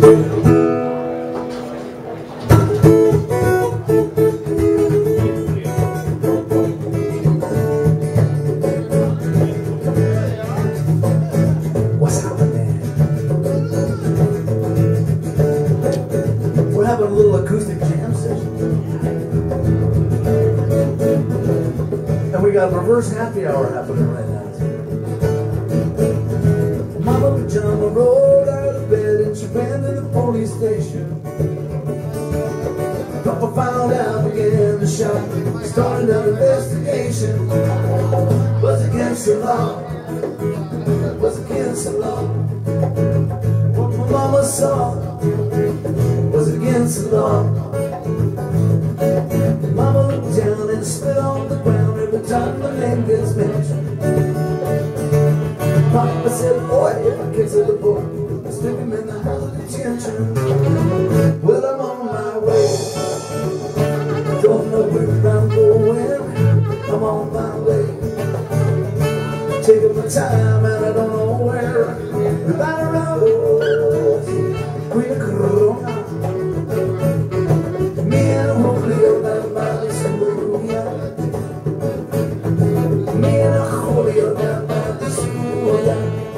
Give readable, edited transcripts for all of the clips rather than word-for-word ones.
What's happening? We're having a little acoustic jam session. And we got reverse happy hour happening right now. Mama Pajama rolled out of bed and she ran to the police station. Papa found out, began to shout, started an investigation. Was against the law, was against the law. What my mama saw was against the law. Mama looked down and spit on the ground every time my name gets mentioned. Papa said, boy, if I kiss the boy, stick him in the house of detention. Well, I'm on my way. Don't know where I'm going. I'm on my way. Taking my time and I don't know where. The battle road, Queen Corona. Me and Julio, that man is Julia. Me and Julio, that man is Julia.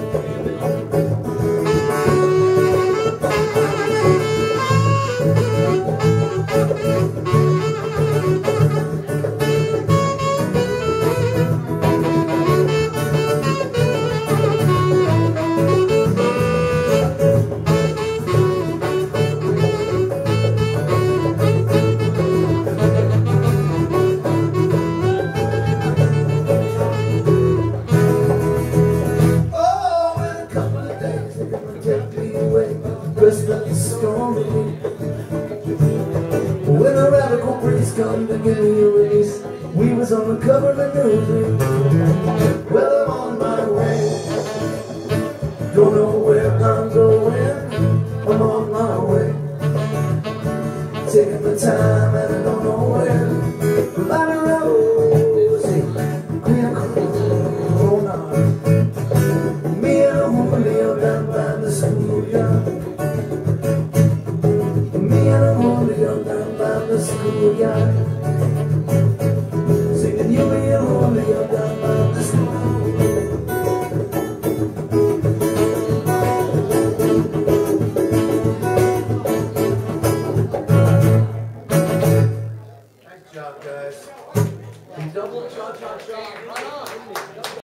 Dressed like a storm. When a radical breeze come to give me a release, we was on the cover of the news. Well, I'm on my way. Don't know where I'm going. I'm on my way. Taking the time